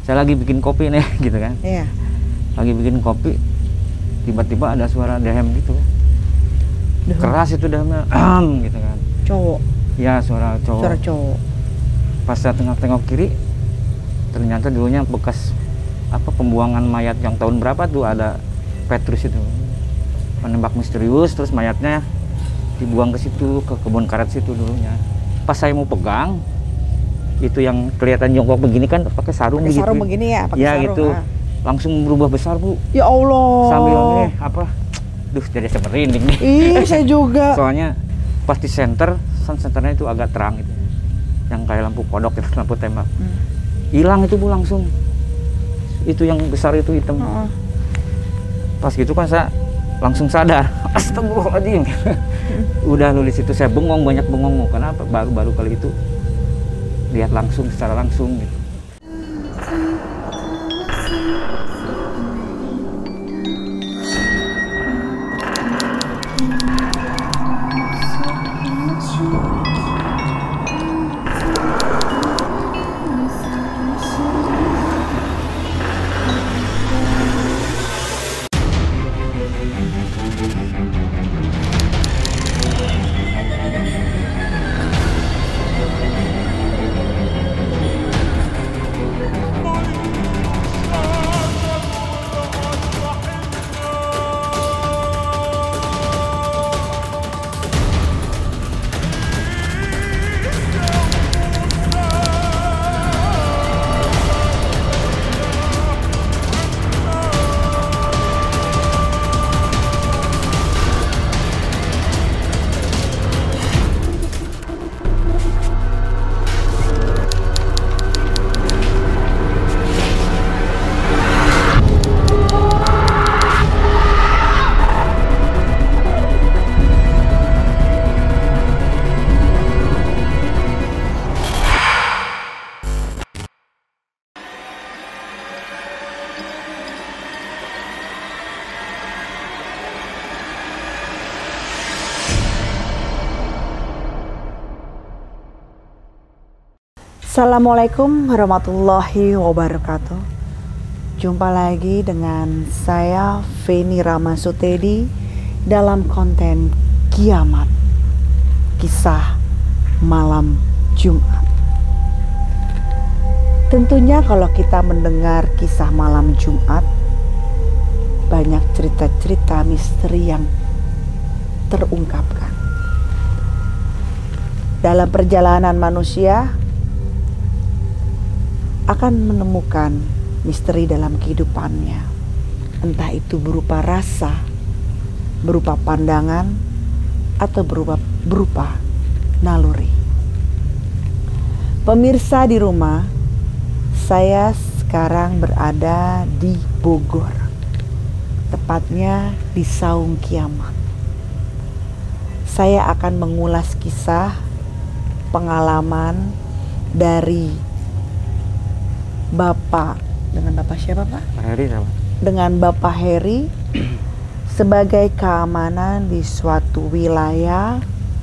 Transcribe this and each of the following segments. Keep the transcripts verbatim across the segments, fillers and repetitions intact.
saya lagi bikin kopi nih gitu kan. Iya. Lagi bikin kopi, tiba-tiba ada suara dehem gitu. Dehem. Keras itu dehemnya, gitu kan. Cowok. Ya, suara cowok. Suara cowok. Pas saya tengok-tengok kiri, ternyata dulunya bekas apa pembuangan mayat yang tahun berapa tuh, ada Petrus itu menembak misterius, terus mayatnya dibuang ke situ, ke kebun karet situ dulunya. Pas saya mau pegang, itu yang kelihatan jongkok begini kan pakai sarung Pakai gitu. sarung begini ya, pakai ya sarung. gitu. Ah. Langsung berubah besar, Bu. Ya Allah. Sambil ini apa? Duh, jadi saya merinding nih. Ih, saya juga. Soalnya pas di center, sun centernya itu agak terang gitu. Yang kayak lampu kodok itu, lampu tembak. Hilang hmm. itu, Bu, langsung. Itu yang besar itu hitam. Uh -uh. Pas gitu kan saya langsung sadar. Astagfirullahaladzim. Udah nulis itu saya bengong, banyak bengong. Kenapa? Baru-baru kali itu lihat langsung, secara langsung gitu. Assalamualaikum warahmatullahi wabarakatuh. Jumpa lagi dengan saya Feni Ramasutedi dalam konten Kiamat, kisah malam Jumat. Tentunya kalau kita mendengar kisah malam Jumat, banyak cerita-cerita misteri yang terungkapkan. Dalam perjalanan manusia akan menemukan misteri dalam kehidupannya, entah itu berupa rasa, berupa pandangan, atau berupa, berupa naluri. Pemirsa di rumah, saya sekarang berada di Bogor, tepatnya di Saung Kiamat. Saya akan mengulas kisah pengalaman dari Bapak, dengan Bapak siapa, Pak? Pak Heri sama. Dengan Bapak Heri sebagai keamanan di suatu wilayah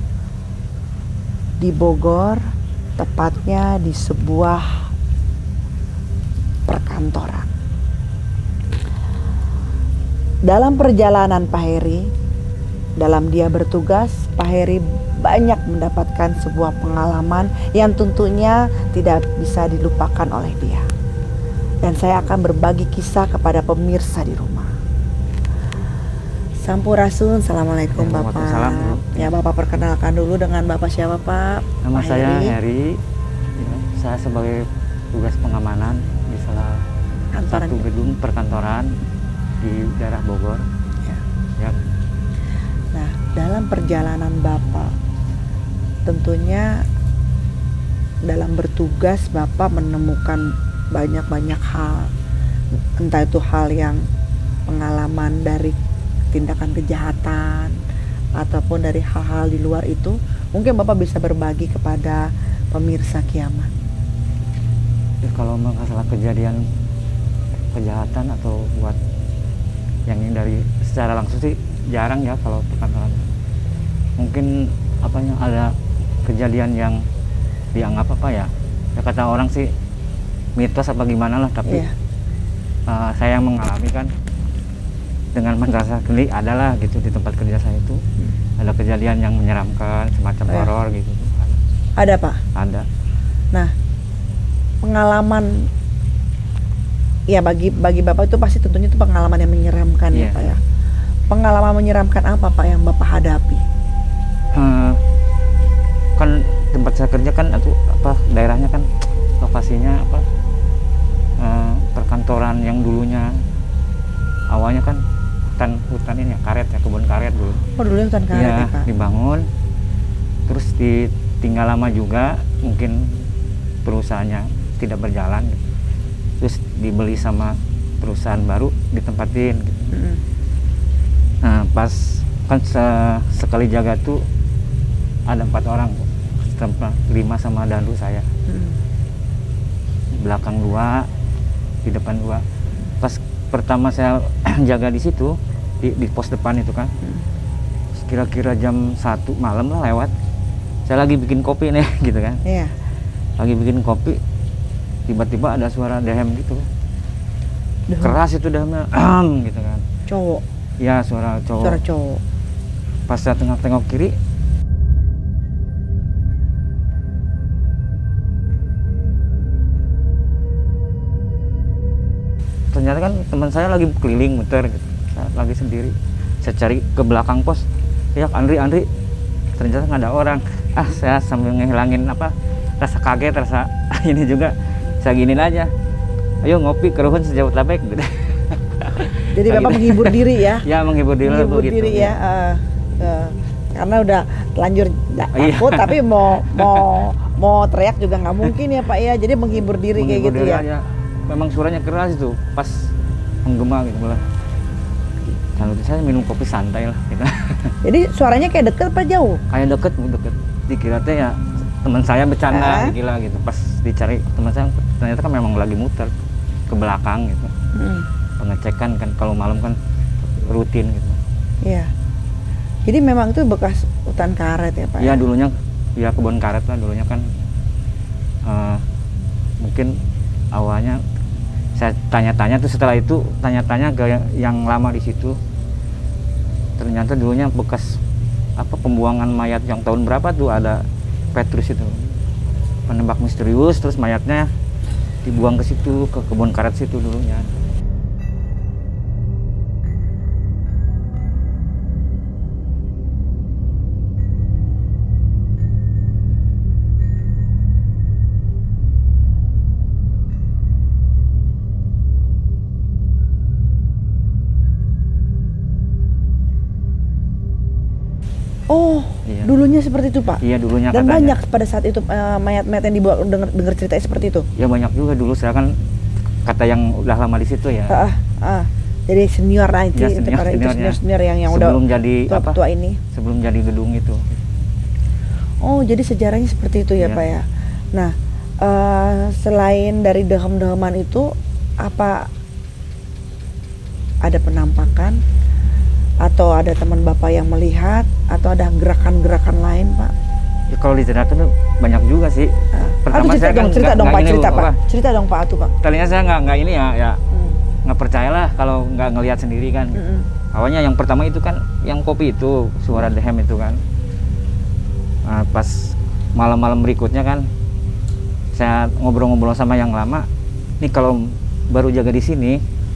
di Bogor, tepatnya di sebuah perkantoran. Dalam perjalanan Pak Heri, dalam dia bertugas, Pak Heri banyak mendapatkan sebuah pengalaman yang tentunya tidak bisa dilupakan oleh dia. Dan saya akan berbagi kisah kepada pemirsa di rumah. Sampurasun, Assalamualaikum ya, Bapak. Salam. Ya, Bapak perkenalkan dulu dengan Bapak siapa, Pak? Nama Pak saya Heri. Heri. Ya, saya sebagai tugas pengamanan di salah Kantoran. satu gedung perkantoran di daerah Bogor. Ya. Ya. Nah, dalam perjalanan Bapak, tentunya dalam bertugas Bapak menemukan banyak-banyak hal, entah itu hal yang pengalaman dari tindakan kejahatan ataupun dari hal-hal di luar itu. Mungkin Bapak bisa berbagi kepada pemirsa Kiamat. Ya, kalau masalah kejadian kejahatan atau buat yang dari secara langsung sih jarang ya kalau perkantoran. Mungkin apanya ada kejadian yang dianggap apa ya? Ya kata orang sih mitos apa gimana lah, tapi Iya. uh, saya yang mengalami kan dengan merasa geli adalah gitu di tempat kerja saya itu Hmm. ada kejadian yang menyeramkan semacam Oh, ya. horor gitu. Ada Pak. Ada. Nah, pengalaman ya bagi bagi Bapak itu pasti tentunya itu pengalaman yang menyeramkan ya Iya. Pak ya. Pengalaman menyeramkan apa Pak yang Bapak hadapi? Uh, kan tempat saya kerja kan atau apa daerahnya kan lokasinya apa uh, perkantoran yang dulunya awalnya kan hutan hutan ini ya karet ya kebun karet dulu. Oh dulu hutan karet Iya, ya Pak. dibangun terus ditinggal lama juga, mungkin perusahaannya tidak berjalan gitu. Terus dibeli sama perusahaan baru ditempatin gitu. Mm-mm. Nah pas kan se- sekali jaga tuh ada empat orang, tempat lima sama dandu saya, Mm-mm. belakang dua, di depan dua. Pas pertama saya jaga di situ di, di pos depan itu kan, Mm. kira-kira jam satu malam lah lewat, saya lagi bikin kopi nih gitu kan, Iya. lagi bikin kopi, tiba-tiba ada suara dehem gitu, Dehem. keras itu dehemnya, gitu kan, Cowok, ya suara cowok. suara cowok. Pas saya tengok-tengok kiri, ternyata kan teman saya lagi keliling muter gitu, saya lagi sendiri, saya cari ke belakang pos, ya Andri Andri, ternyata nggak ada orang. Ah saya sambil ngehilangin apa rasa kaget, rasa ini juga, saya giniin aja, ayo ngopi keruhun sejauh tabek gitu. Jadi Nah, Bapak gitu. menghibur diri ya. Ya menghibur diri lah, menghibur begitu. diri ya. eh, eh, karena udah telanjur da- Iya. takut tapi mau mau mau teriak juga nggak mungkin ya Pak ya. Jadi menghibur diri kayak Menghibur gitu diri ya. aja. Memang suaranya keras itu, pas menggema gitu malah. Lalu saya minum kopi santai lah gitu. Jadi suaranya kayak deket apa jauh? Kayak deket, deket. Dikira teh ya teman saya bercanda, Ah. dikira gitu. Pas dicari teman saya, ternyata kan memang lagi muter ke belakang gitu. Hmm, Pengecekan kan kalau malam kan rutin gitu. Iya. Jadi memang itu bekas hutan karet ya Pak. Ya dulunya ya kebun karet lah dulunya kan. eh, mungkin awalnya saya tanya-tanya tuh, setelah itu tanya-tanya ke yang lama di situ, ternyata dulunya bekas apa pembuangan mayat yang tahun berapa tuh, ada Petrus itu penembak misterius, terus mayatnya dibuang ke situ, ke kebun karet situ dulunya. Oh, Iya. dulunya seperti itu Pak. Iya dulunya Dan katanya. banyak pada saat itu eh, mayat-mayat yang dibawa dengar dengar ceritanya seperti itu. Ya banyak juga dulu, saya kan kata yang udah lama di situ ya. Ah, ah, ah. Jadi senior lah itu, Ya, itu senior- para itu seniornya. senior-senior yang yang udah sebelum jadi apa? tua-tua ini. Sebelum jadi gedung itu. Oh, jadi sejarahnya seperti itu ya Iya. Pak ya. Nah, eh, selain dari dehem-deheman itu, apa ada penampakan atau ada teman Bapak yang melihat atau ada gerakan-gerakan lain Pak? Ya, kalau diceritakan tuh banyak juga sih. Ah. Pertama Aduh, cerita saya dong, kan cerita nggak- dong nggak Pak, ini, cerita Bu, Pak. apa, Cerita dong Pak Atu Pak. tadinya saya nggak nggak ini ya, ya Hmm. nggak percayalah kalau nggak ngelihat sendiri kan. Mm-mm. Awalnya yang pertama itu kan yang kopi itu, suara dehem itu kan. Nah, pas malam-malam berikutnya kan saya ngobrol-ngobrol sama yang lama, nih kalau baru jaga di sini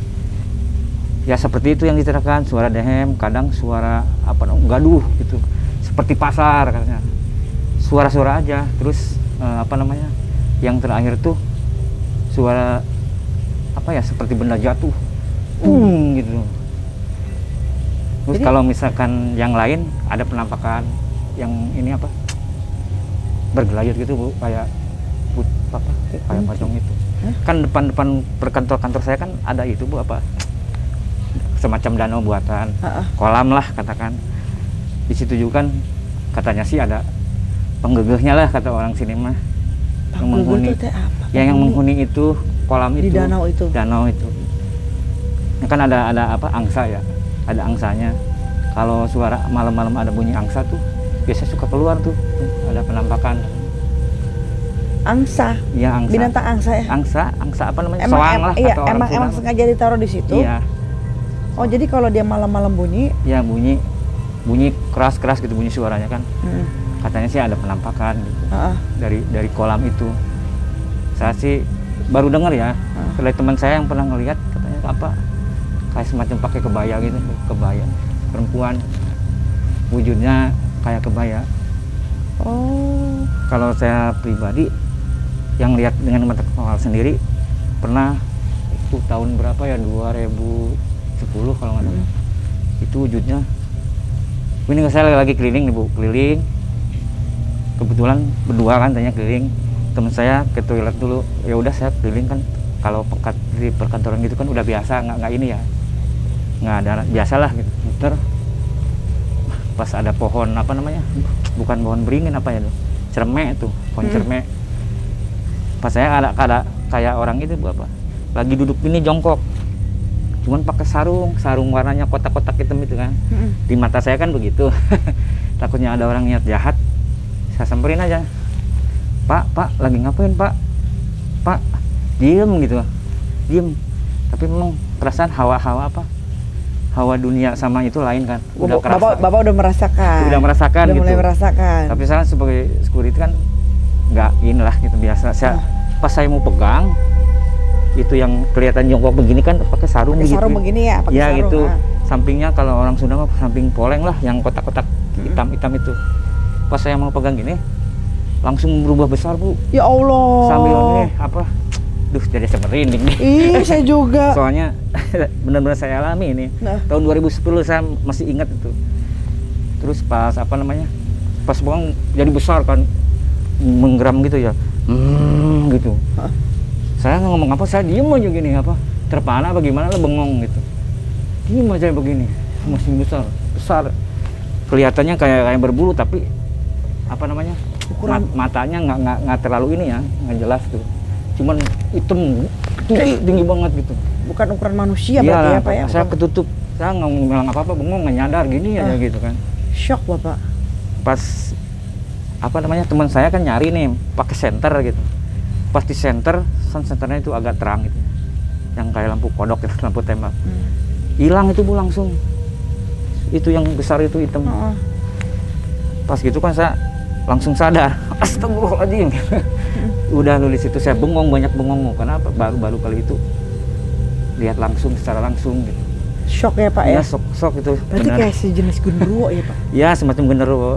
ya seperti itu yang diceritakan, suara dehem, kadang suara apa dong gaduh gitu, seperti pasar katanya, suara-suara aja. Terus eh, apa namanya, yang terakhir tuh suara apa ya, seperti benda jatuh, hmm, gitu. Terus Jadi- kalau misalkan yang lain ada penampakan yang ini apa, bergelayut gitu Bu, kayak put, apa kayak kunci. pocong itu. Hah? Kan depan-depan perkantor-kantor saya kan ada itu Bu, apa semacam danau buatan, Ah, ah. kolam lah katakan. Di situ juga kan katanya sih ada penggegehnya lah, kata orang sini mah. Yang Penghuni menghuni, itu teh apa? ya yang Penghuni menghuni itu kolam di itu. danau itu. Danau itu. Ya kan ada ada apa angsa ya, ada angsanya. Kalau suara malam-malam ada bunyi angsa tuh, biasanya suka keluar tuh, ada penampakan. Angsa. Iya, angsa. Binatang angsa ya? Angsa, angsa apa namanya? Emang, Soang em, lah iya, kata orang emang, Sunda. emang sengaja ditaruh di situ? Iya. Oh, jadi kalau dia malam-malam bunyi? Iya, bunyi. Bunyi keras-keras gitu bunyi suaranya kan. Hmm. Katanya sih ada penampakan gitu. Uh-uh. Dari dari kolam itu. Saya sih baru dengar ya. Uh. Dari teman saya yang pernah ngelihat katanya apa? Kayak semacam pakai kebaya gitu, kebaya. Perempuan. Wujudnya kayak kebaya. Oh. Kalau saya pribadi yang lihat dengan mata kepala sendiri pernah itu tahun berapa ya, dua ribu sepuluh kalau nggak salah. Hmm. Itu wujudnya. Ini saya lagi keliling nih Bu, keliling. Kebetulan berdua kan tanya keliling. Teman saya ke toilet dulu. Ya udah saya keliling kan. Kalau pekat di perkantoran gitu kan udah biasa, nggak nggak ini ya. Nggak ada, biasalah gitu. Muter. Pas ada pohon apa namanya? Bukan pohon beringin apa ya tuh? Cermek tuh, pohon hmm. cermek. Pas saya ada, ada kayak orang itu Bu apa? Lagi duduk ini jongkok. Cuman pakai sarung, sarung warnanya kotak-kotak hitam itu kan. Hmm. Di mata saya kan begitu. Takutnya ada orang niat jahat. Saya samperin aja. Pak, Pak, lagi ngapain Pak? Pak, diem gitu. Diem. Tapi memang perasaan hawa-hawa apa? Hawa dunia sama itu lain kan. Udah kerasa. Bapak, Bapak udah merasakan. Udah merasakan udah gitu. mulai merasakan. Tapi saya sebagai security kan nggak inilah gitu biasa. Saya hmm. pas saya mau pegang itu yang kelihatan jongkok begini kan pakai sarung pake gitu. Sarung begini ya, pakai ya, sarung. gitu. Ah. Sampingnya kalau orang Sunda mah samping poleng lah yang kotak-kotak hitam-hitam itu. Pas saya mau pegang gini langsung berubah besar Bu. Ya Allah. Sambil ini apa? Duh, jadi saya merinding nih. Ih, saya juga. Soalnya benar-benar saya alami ini. Nah. Tahun dua ribu sepuluh saya masih ingat itu. Terus pas apa namanya? Pas bengong jadi besar kan. Menggeram gitu ya. Hmm, gitu. Hah? Saya nggak ngomong apa, saya diem aja gini apa? Terpana apa gimana lah bengong gitu. Diem aja begini. Masih besar. Besar. Kelihatannya kayak kayak berbulu tapi apa namanya? Ukuran matanya nggak nggak nggak terlalu ini ya, nggak jelas tuh. Cuman hitam tinggi, tinggi banget gitu. Bukan ukuran manusia ya, berarti ya Pak ya? Saya ketutup, saya nggak bilang apa-apa, bengong, nggak nyadar gini ah. aja gitu kan. Shock Bapak. Pas apa namanya teman saya kan nyari nih pakai senter gitu. Pas di senter, sun senternya itu agak terang gitu. Yang kayak lampu kodok gitu, lampu tembak. Hilang hmm. itu Bu langsung. Itu yang besar itu hitam. Oh. Pas gitu kan saya langsung sadar. Astagfirullahaladzim. Udah nulis itu saya bengong, banyak bengong. Kenapa? Baru-baru kali itu lihat langsung secara langsung gitu. Shock ya Pak ya? Iya, shock, shock itu. Berarti benar. Kayak sejenis genderuwo ya Pak? Iya, semacam genderuwo.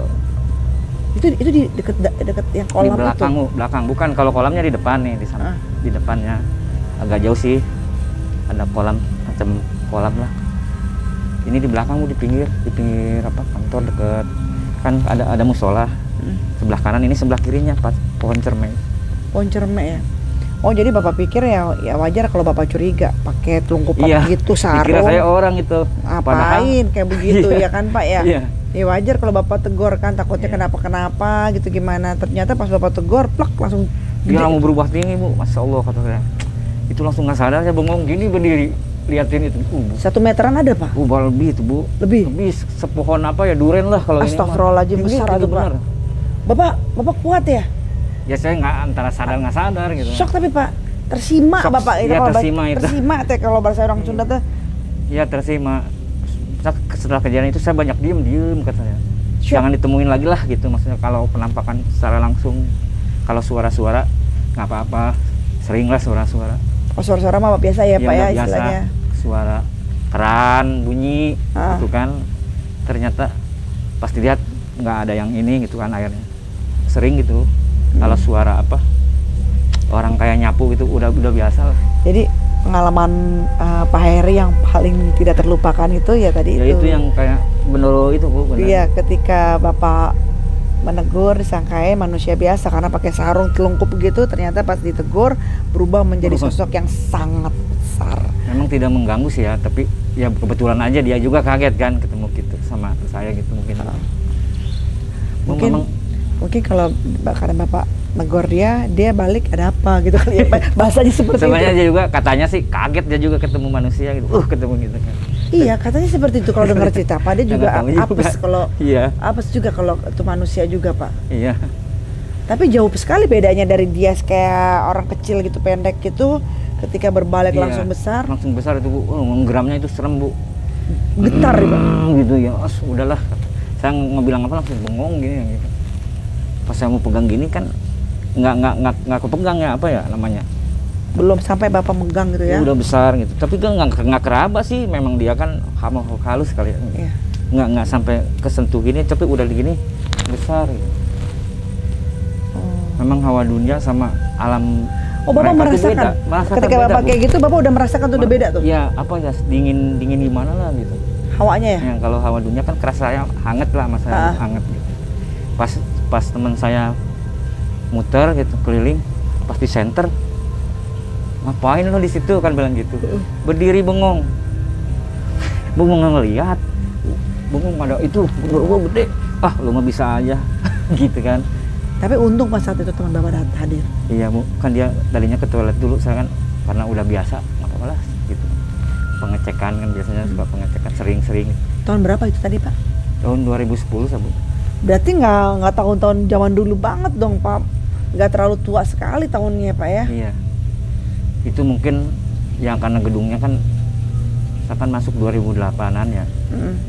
Itu itu di dekat dekat yang kolam di belakang, itu? belakang. Bukan, kalau kolamnya di depan nih, di sana. Ah. Di depannya. Agak jauh sih. Ada kolam, macam kolam lah. Ini di belakang, di pinggir, di pinggir apa? Kantor deket. Kan ada ada musola. Hmm. Sebelah kanan, ini sebelah kirinya pas pohon cermek. Pohon cermek ya. Oh jadi Bapak pikir ya ya wajar kalau Bapak curiga pakai telungkupan iya, gitu sarung. Dikira saya orang itu. Ngapain Padahal, kayak begitu iya, ya kan Pak ya? Iya. Ya wajar kalau Bapak tegur kan takutnya iya. kenapa-kenapa gitu gimana. Ternyata pas Bapak tegur plak langsung dia mau berubah tinggi Bu. Masya Allah kata saya. Itu langsung nggak sadar saya bengong gini berdiri liatin itu. Uh, Satu meteran ada Pak? Uh, lebih itu Bu. Lebih? Lebih sepohon apa ya duren lah kalau ini. Astagfirullahaladzim besar itu Pak. Bapak, Bapak kuat ya? Ya saya nggak antara sadar nggak sadar gitu. Shock tapi Pak, tersima Shock, Bapak itu. Ya, kalau tersima itu. Tersima teh kalau bahasa orang Sunda teh. Iya tersima. Setelah kejadian itu saya banyak diem diem kata saya. Shock. Jangan ditemuin lagi lah gitu. Maksudnya kalau penampakan secara langsung, kalau suara-suara nggak apa-apa. Sering lah suara-suara. Oh suara-suara mah biasa ya, ya Pak ya biasa. istilahnya. Suara keran bunyi ah. gitu kan. Ternyata pas dilihat nggak ada yang ini gitu kan airnya. Sering gitu. Hmm. Kalau suara apa orang kayak nyapu gitu udah udah biasa lah. Jadi pengalaman uh, Pak Heri yang paling tidak terlupakan itu ya tadi ya itu. itu yang kayak bener itu Bu. Bener. Iya ketika Bapak menegur disangkain manusia biasa karena pakai sarung telungkup gitu, ternyata pas ditegur berubah menjadi sosok yang sangat besar. Memang tidak mengganggu sih ya, tapi ya kebetulan aja dia juga kaget kan ketemu gitu sama saya gitu mungkin. Uh. Mungkin memang, mungkin kalau karena Bapak negor dia, dia balik ada apa gitu kali ya, bahasanya seperti sebenarnya itu. Dia juga katanya sih kaget dia juga ketemu manusia gitu, uh ketemu gitu kan. Iya katanya seperti itu kalau dengar cerita Pak, dia juga apes kalau iya. apes juga kalau itu manusia juga Pak. Iya. Tapi jauh sekali bedanya dari dia kayak orang kecil gitu, pendek gitu, ketika berbalik Iya, langsung besar. Langsung besar itu Bu. Oh, menggeramnya itu serem Bu. Getar ya, Pak? Hmm, gitu ya. As, udahlah. Saya mau bilang apa langsung bengong gini gitu. Pas saya mau pegang gini kan nggak nggak nggak nggak kepegang ya apa ya namanya. Belum sampai Bapak megang gitu ya? Udah besar gitu. Tapi kan nggak nggak keraba sih. Memang dia kan makhluk halus kali ya. Iya. Nggak nggak sampai kesentuh gini. Tapi udah gini besar. Gitu. Oh. Memang hawa dunia sama alam. Oh, Bapak mereka tuh merasakan? beda. Merasakan Ketika beda, Bapak Bu. kayak gitu, Bapak udah merasakan tuh udah beda tuh? Iya, apa ya dingin dingin gimana lah gitu. Hawanya ya? Ya, kalau hawa dunia kan kerasa hangat lah, masa Ah. hangat gitu. Pas pas teman saya muter gitu keliling, pas di center, ngapain lo di situ kan bilang gitu. Berdiri bengong, bengong nggak ngelihat, bengong ada itu gua gede, ah lo mah bisa aja, gitu kan. Tapi untung pas saat itu teman Bapak dat- hadir. Iya Bu, kan dia tadinya ke toilet dulu, saya kan karena udah biasa, nggak apa-apa lah gitu. Pengecekan kan biasanya suka pengecekan sering-sering. Tahun berapa itu tadi, Pak? Tahun dua ribu sepuluh saya Bu. Berarti nggak nggak tahun-tahun zaman dulu banget dong, Pak. Nggak terlalu tua sekali tahunnya, Pak ya? Iya. Itu mungkin yang karena gedungnya kan saya kan masuk dua ribu delapan-an ya Mm.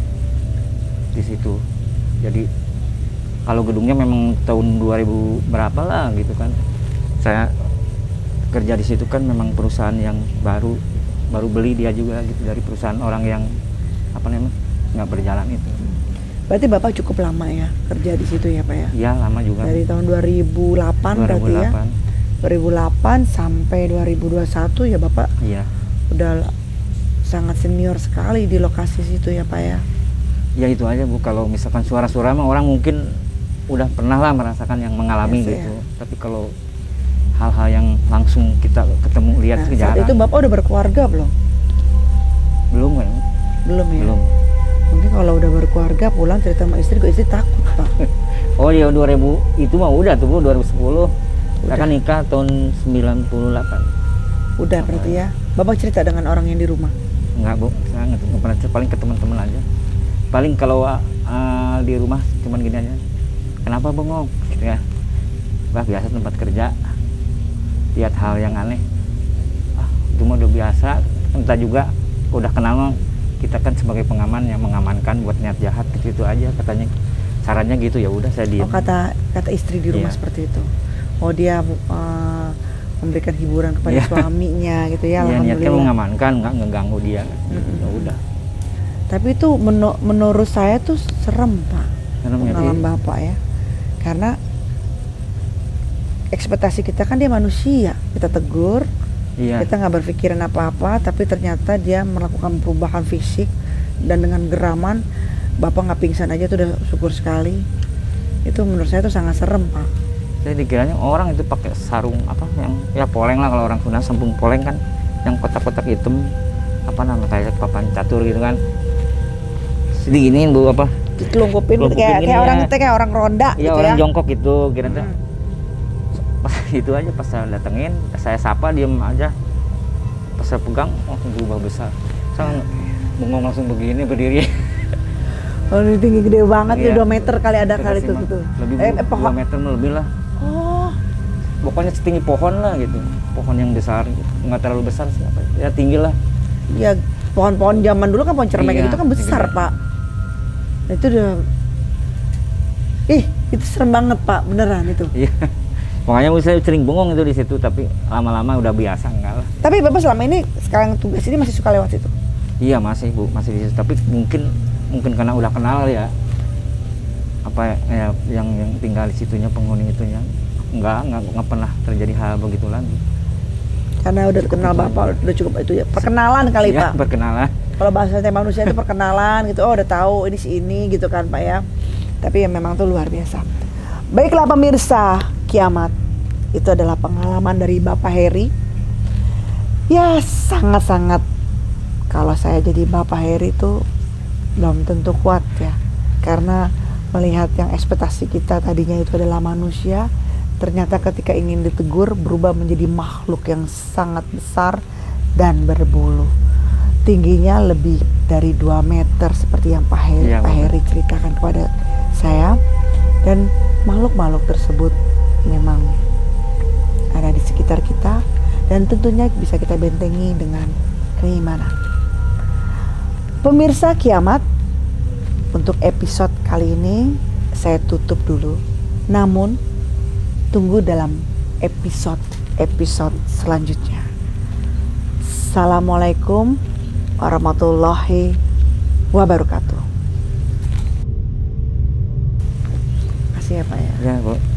di situ. Jadi kalau gedungnya memang tahun dua ribu berapa lah gitu kan. Saya kerja di situ kan memang perusahaan yang baru baru beli dia juga gitu dari perusahaan orang yang apa namanya nggak berjalan itu. Berarti Bapak cukup lama ya kerja di situ ya, Pak ya? Iya lama juga. Dari tahun dua ribu delapan berarti ya? dua ribu delapan sampai dua ribu dua puluh satu ya Bapak? Iya. Udah sangat senior sekali di lokasi situ ya, Pak ya? Ya itu aja Bu, kalau misalkan suara-suara mah orang mungkin udah pernah lah merasakan yang mengalami Biasa, gitu. ya. Tapi kalau hal-hal yang langsung kita ketemu lihat Nah, itu saat jarang. itu Bapak udah berkeluarga belum? Belum kan? Belum ya? Belum. Mungkin kalau udah berkeluarga pulang cerita sama istri, kok istri takut, Pak. Oh iya dua ribu itu mah udah tuh Bu, dua ribu sepuluh. Saya Udah. kan nikah tahun sembilan puluh delapan. Udah berarti ya. Bapak cerita dengan orang yang di rumah. Enggak Bu, saya nggak nggak pernah cerita, paling ke teman-teman aja. Paling kalau uh, di rumah cuman gini aja. Kenapa bengong? Gitu ya. Bah biasa tempat kerja. Lihat hal yang aneh. Ah, itu mah udah biasa. Entah juga udah kenal mah, kita kan sebagai pengaman yang mengamankan buat niat jahat gitu, itu aja katanya. Sarannya gitu ya udah saya diam. Oh, kata kata istri di rumah Iya. seperti itu. Oh, dia uh, memberikan hiburan kepada Iya. suaminya gitu ya. Iya, niatnya Alhamdulillah. mengamankan, nggak ngeganggu dia. Mm-mm. Ya udah. Tapi itu menu- menurut saya tuh serem, Pak. Serem ya, Pengalaman Ti? Bapak ya. Karena ekspektasi kita kan dia manusia. Kita tegur, Iya. kita nggak berpikiran apa-apa, tapi ternyata dia melakukan perubahan fisik dan dengan geraman Bapak nggak pingsan aja tuh udah syukur sekali. Itu menurut saya tuh sangat serem, Pak. Saya dikiranya orang itu pakai sarung apa yang ya poleng lah, kalau orang Sunda sembung poleng kan, yang kotak-kotak hitam apa namanya kayak papan catur gitu kan. Diginiin Bu apa? Dikelungkupin Kelungkupin kayak gini kayak ya. orang itu kayak orang ronda Iya gitu orang ya. jongkok gitu kira tuh. Hmm. Pas itu aja pas saya datengin, saya sapa diem aja. Pas saya pegang langsung berubah besar. Saya bengong langsung begini berdiri. Oh, ini tinggi gede banget Iya. ya, dua meter kali ada kali Kasih itu mah. gitu. Lebih Eh, eh, dua pohon. meter lebih lah. Oh, Pokoknya setinggi pohon lah gitu. Pohon yang besar gitu. Nggak terlalu besar sih apa. Ya tinggi lah. ya pohon-pohon zaman dulu kan pohon cermek Iya, itu kan besar, gede. Pak. Nah, itu udah ih, itu serem banget, Pak, beneran itu. Iya. Makanya saya sering bengong itu di situ, tapi lama-lama udah biasa enggak lah. Tapi Bapak selama ini sekarang tugas ini masih suka lewat situ. Iya masih Bu, masih di situ. Tapi mungkin mungkin karena udah kenal ya. Apa ya yang yang tinggal di situnya penghuni itunya enggak enggak, enggak pernah terjadi hal begitu lagi. Karena udah Cukup kenal itu Bapak, aja. udah cukup itu ya. Perkenalan kali, Iya, Pak. perkenalan. Kalau bahasanya manusia itu perkenalan gitu. Oh, udah tahu ini si ini gitu kan, Pak ya. Tapi ya memang tuh luar biasa. Baiklah pemirsa, kiamat itu adalah pengalaman dari Bapak Heri. Ya sangat-sangat, kalau saya jadi Bapak Heri itu belum tentu kuat ya. Karena melihat yang ekspektasi kita tadinya itu adalah manusia, ternyata ketika ingin ditegur berubah menjadi makhluk yang sangat besar dan berbulu. Tingginya lebih dari dua meter seperti yang Pak Heri, Iya, Pak betul. Heri ceritakan kepada saya. Dan makhluk-makhluk tersebut memang ada di sekitar kita dan tentunya bisa kita bentengi dengan keimanan. Pemirsa Kiamat, untuk episode kali ini saya tutup dulu. Namun tunggu dalam episode-episode selanjutnya. Assalamualaikum warahmatullahi wabarakatuh. Makasih ya Pak ya. Ya, Bu.